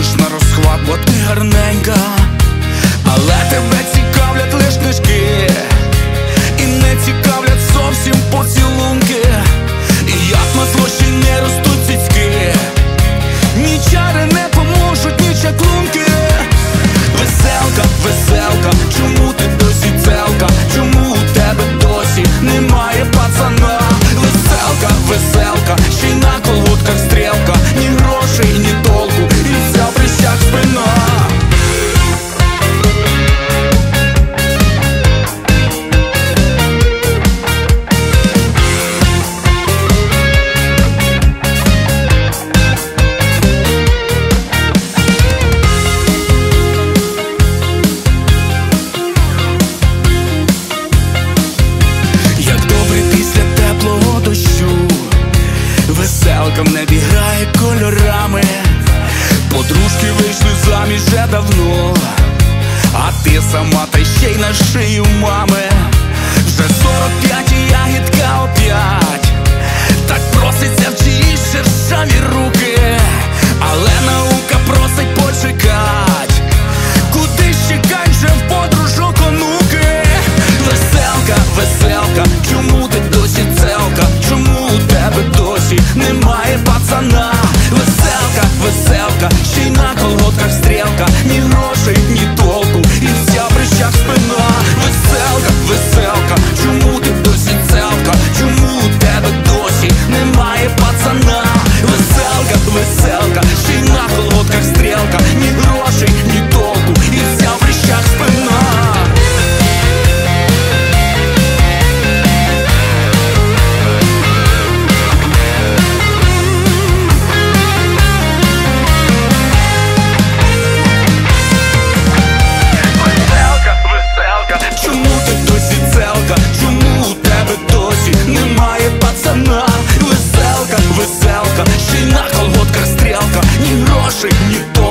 ходиш на розхват, бо ти гарненька, але тебе цікавлять лиш книжки, і не цікавлять зовсім поцілунки. І як на злощі не ростуть цицьки, ні чари не поможуть, ні чаклунки. Веселка, веселка, чому ти досі целка? Чому у тебе досі немає пацана? Веселка, веселка, ще й на колготках стрелка, ні грошей, ні толку, і вся в прищах спина. Веселка в небі грає кольорами, подружки вийшли заміж вже давно, а ти сама та ще й на шиї у мами. Вже 45 і ягідка оп'ять, так проситься в чиїсь шершаві руки, але наука просить почекать. Куди ж чекать вже в подружок онуки? Веселка, веселка, чому ти досі целка? Чому у тебе досі немає пацана? Веселка, веселка, ще й на колготках стрелка, ні грошей, ні толку, і вся в прищах спина. Веселка, веселка, чому ти досі целка? Чому у тебе досі немає пацана? Веселка, веселка, ще й на колготках стрелка, ні грошей, ні толку, і вся в прищах спина. Чому ти досі целка? Чому у тебе досі немає пацана? Веселка, веселка, ще й на колготках стрелка, ні грошей, ні то.